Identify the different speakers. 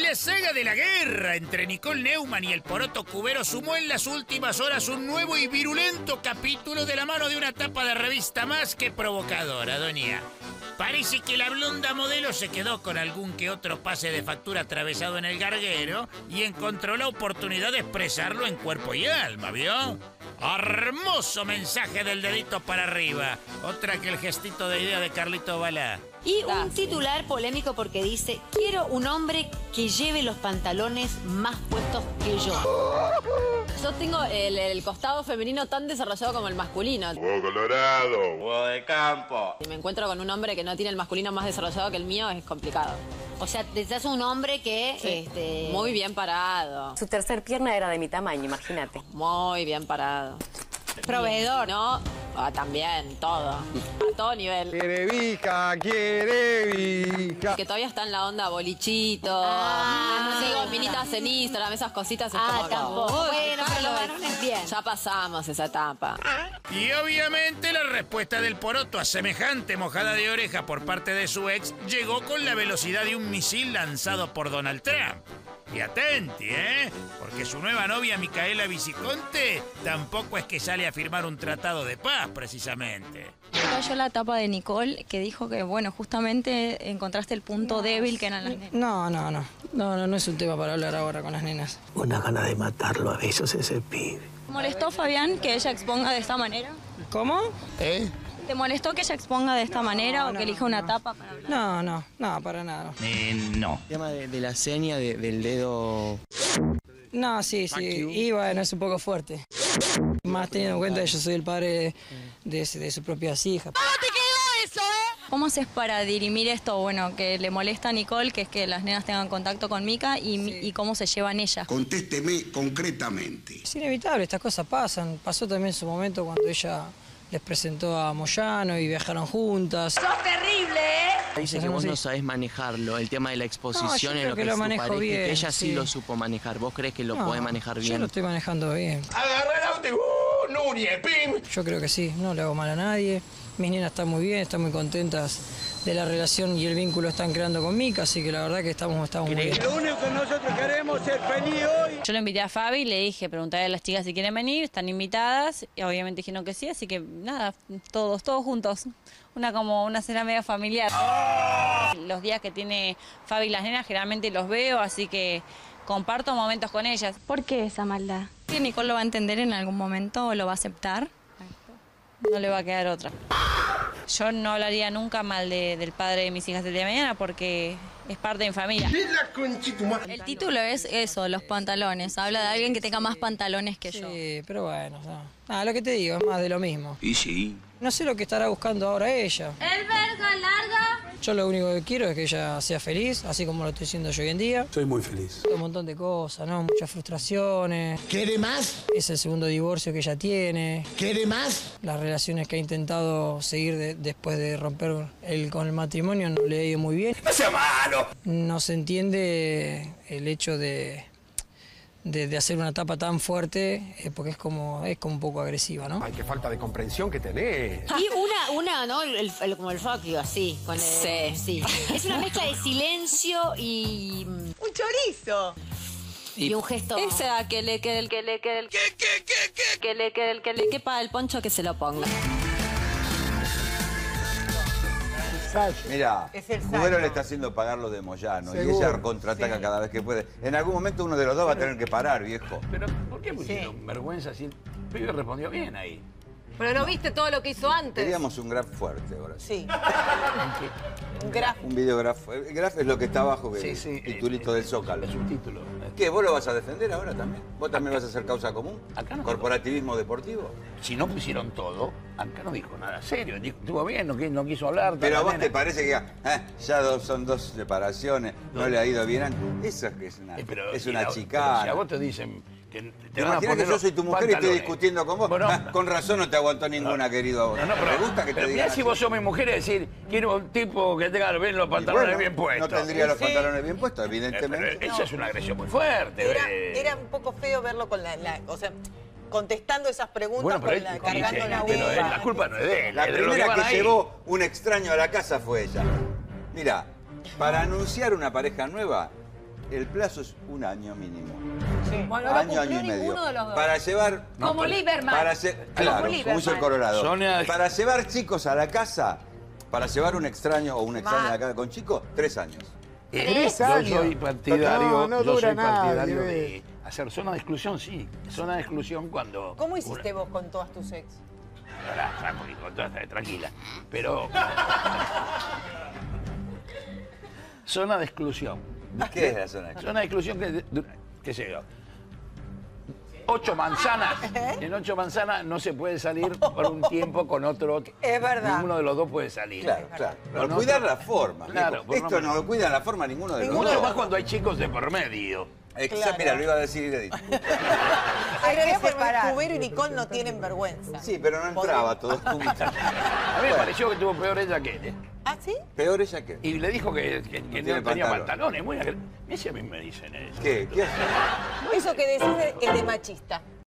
Speaker 1: La saga de la guerra entre Nicole Neumann y el Poroto Cubero sumó en las últimas horas un nuevo y virulento capítulo de la mano de una tapa de revista más que provocadora, doña. Parece que la blonda modelo se quedó con algún que otro pase de factura atravesado en el garguero y encontró la oportunidad de expresarlo en cuerpo y alma, ¿vio? Hermoso mensaje del dedito para arriba. Otra que el gestito de idea de Carlito Balá.
Speaker 2: Y un titular polémico porque dice: quiero un hombre que lleve los pantalones más puestos que yo.
Speaker 3: Yo tengo el costado femenino tan desarrollado como el masculino.
Speaker 4: Huevo colorado, huevo de campo.
Speaker 3: Si me encuentro con un hombre que no tiene el masculino más desarrollado que el mío, es complicado.
Speaker 2: O sea, deseas un hombre que...
Speaker 3: Sí. Muy bien parado.
Speaker 5: Su tercer pierna era de mi tamaño, imagínate.
Speaker 3: Muy bien parado.
Speaker 2: Proveedor.
Speaker 3: ¿No? También, todo. A todo nivel.
Speaker 6: Quiere vija, quiere vija.
Speaker 3: Que todavía está en la onda bolichito. Sigo minitas en Instagram, esas cositas. Es como
Speaker 2: tampoco. Bueno, pero los varones bien.
Speaker 3: Ya pasamos esa etapa.
Speaker 1: Y obviamente la respuesta del Poroto a semejante mojada de oreja por parte de su ex llegó con la velocidad de un misil lanzado por Donald Trump. Y atenti, porque su nueva novia Micaela Viciconte tampoco es que sale a firmar un tratado de paz, precisamente.
Speaker 7: Cayó la tapa de Nicole, que dijo que, bueno, justamente encontraste el punto débil que eran las nenas.
Speaker 8: No es un tema para hablar ahora con las nenas.
Speaker 9: Una gana de matarlo a besos ese pibe.
Speaker 7: ¿Molestó, Fabián, que ella exponga de esta manera?
Speaker 8: ¿Cómo?
Speaker 7: ¿Te molestó que ella exponga de esta manera o que elija una tapa para hablar?
Speaker 8: No, para nada.
Speaker 1: No.
Speaker 10: El tema de la seña del dedo...
Speaker 8: No, sí. Y bueno, es un poco fuerte. Más teniendo en cuenta que yo soy el padre de sus propias hijas.
Speaker 7: ¿Cómo te quedó eso, ¿Cómo haces para dirimir esto? Bueno, que le molesta a Nicole, que es que las nenas tengan contacto con Mica, y cómo se llevan ellas.
Speaker 4: Contésteme concretamente.
Speaker 8: Es inevitable, estas cosas pasan. Pasó también en su momento cuando ella les presentó a Moyano y viajaron juntas.
Speaker 2: ¡Sos terrible,
Speaker 10: Dice que vos no sabés manejarlo, el tema de la exposición en lo que es
Speaker 8: lo
Speaker 10: su
Speaker 8: manejo
Speaker 10: pareja,
Speaker 8: bien,
Speaker 10: que ella sí lo supo manejar. ¿Vos crees que lo podés manejar bien?
Speaker 8: Yo lo estoy manejando bien.
Speaker 4: Agarra el auto y Nuria, pim.
Speaker 8: Yo creo que sí, no le hago mal a nadie. Mis nenas están muy bien, están muy contentas de la relación y el vínculo están creando con Mica, así que la verdad que estamos muy bien.
Speaker 6: Lo único que nosotros queremos es feliz hoy.
Speaker 7: Yo lo invité a Fabi, le dije, preguntarle a las chicas si quieren venir, están invitadas, y obviamente dijeron que sí, así que nada, todos juntos. Como una cena medio familiar. Los días que tiene Fabi y las nenas generalmente los veo, así que comparto momentos con ellas.
Speaker 11: ¿Por qué esa maldad?
Speaker 7: ¿Que Nicole lo va a entender en algún momento o lo va a aceptar? No le va a quedar otra. Yo no hablaría nunca mal del padre de mis hijas el día de mañana porque es parte de mi familia. El título es eso, los pantalones. Habla de alguien que tenga más pantalones que yo.
Speaker 8: Sí, pero bueno, lo que te digo es más de lo mismo.
Speaker 4: Y sí.
Speaker 8: No sé lo que estará buscando ahora ella.
Speaker 11: ¿El verga larga?
Speaker 8: Yo lo único que quiero es que ella sea feliz, así como lo estoy siendo yo hoy en día.
Speaker 9: Soy muy feliz.
Speaker 8: Un montón de cosas, ¿no? Muchas frustraciones.
Speaker 4: ¿Quiere más?
Speaker 8: Es el segundo divorcio que ella tiene.
Speaker 4: ¿Quiere más?
Speaker 8: Las relaciones que ha intentado seguir después de romper con el matrimonio no le ha ido muy bien.
Speaker 4: ¡No sea malo!
Speaker 8: No se entiende el hecho de hacer una tapa tan fuerte, porque es como un poco agresiva, ¿no?
Speaker 6: Ay, qué falta de comprensión que tenés.
Speaker 2: Y una, ¿no? Como el fuck you, así. Con sí. Es una mezcla de silencio y...
Speaker 12: ¡Un chorizo!
Speaker 2: Y un gesto...
Speaker 3: Esa, que le quede que le quepa el poncho, que se lo ponga.
Speaker 13: Mira, Cubero le está haciendo pagar lo de Moyano y ella contraataca cada vez que puede. En algún momento uno de los dos va a tener que parar, viejo.
Speaker 1: Pero, ¿por qué pusieron vergüenza si el pibe respondió bien ahí?
Speaker 12: Pero no viste todo lo que hizo antes.
Speaker 13: Queríamos un graph fuerte ahora.
Speaker 12: Sí. Un graph.
Speaker 13: Un videograph. El graph es lo que está abajo, el titulito del Zócalo.
Speaker 1: El subtítulo.
Speaker 13: ¿Qué? ¿Vos lo vas a defender ahora también? ¿Vos también vas a hacer causa común?
Speaker 1: Acá no.
Speaker 13: ¿Corporativismo deportivo?
Speaker 1: Si no pusieron todo, acá no dijo nada serio. Estuvo bien, no quiso hablar.
Speaker 13: Pero a vos te parece que ya son dos separaciones, no le ha ido bien. Eso es que es una chicana.
Speaker 1: Si a vos te dicen...
Speaker 13: ¿Te imaginas que yo soy tu mujer y estoy discutiendo con vos? Con razón no te aguantó ninguna, querido. A vos.
Speaker 1: Me
Speaker 13: gusta que te digan
Speaker 1: así. Si vos sos mi mujer, es decir, quiero un tipo que tenga los pantalones bien puestos.
Speaker 13: No tendría los pantalones bien puestos, evidentemente.
Speaker 1: Esa es una agresión muy fuerte.
Speaker 12: Era un poco feo verlo con o sea, contestando esas preguntas, cargando la
Speaker 13: pero
Speaker 1: la culpa no es de él.
Speaker 13: La primera que llevó un extraño a la casa fue ella. Mira, para anunciar una pareja nueva, el plazo es 1 año mínimo.
Speaker 12: Sí. Bueno, no
Speaker 13: año y
Speaker 12: cumplió
Speaker 13: medio.
Speaker 12: ninguno de los dos.
Speaker 13: Para llevar...
Speaker 2: Como Lieberman.
Speaker 13: Claro, como hizo el Colorado.
Speaker 14: Sonia-
Speaker 13: Para llevar chicos a la casa, para llevar un extraño o un extraño a la casa con chicos, 3 años.
Speaker 15: 3
Speaker 14: Yo
Speaker 15: años.
Speaker 14: soy partidario,
Speaker 15: No
Speaker 14: yo
Speaker 15: dura
Speaker 14: soy partidario
Speaker 15: nada,
Speaker 14: de hacer zona de exclusión, sí. Zona de exclusión cuando...
Speaker 12: ¿Cómo hiciste vos con todas tus ex?
Speaker 14: Tranquila. Pero... zona de exclusión.
Speaker 13: ¿Qué es la zona de exclusión?
Speaker 14: Zona de exclusión que... ¿Qué sé yo? 8 manzanas. En 8 manzanas no se puede salir por un tiempo con otro.
Speaker 12: Es verdad.
Speaker 14: Ninguno de los dos puede salir.
Speaker 13: Claro, claro.
Speaker 14: Con
Speaker 13: Por cuidar
Speaker 14: otro-
Speaker 13: la forma.
Speaker 14: Claro,
Speaker 13: viejo.
Speaker 14: por
Speaker 13: Esto
Speaker 14: no-
Speaker 13: no lo cuida la forma ninguno de los
Speaker 14: Mucho
Speaker 13: dos.
Speaker 14: más cuando hay chicos de por medio.
Speaker 13: Exacto, mira, lo iba a decir Edith.
Speaker 12: Hay que separar. Cubero y Nicole no tienen vergüenza.
Speaker 13: Sí, pero no entraba todo junto.
Speaker 14: A mí me pareció que tuvo peor ella que él.
Speaker 12: ¿Ah, sí?
Speaker 13: Peor ella que...
Speaker 14: Y le dijo que
Speaker 13: tiene
Speaker 14: no tenía
Speaker 13: pantalón.
Speaker 14: pantalones. Muy agre- Ese a mí me dicen eso.
Speaker 13: ¿Qué? ¿Qué hace?
Speaker 12: Eso que decís es de machista.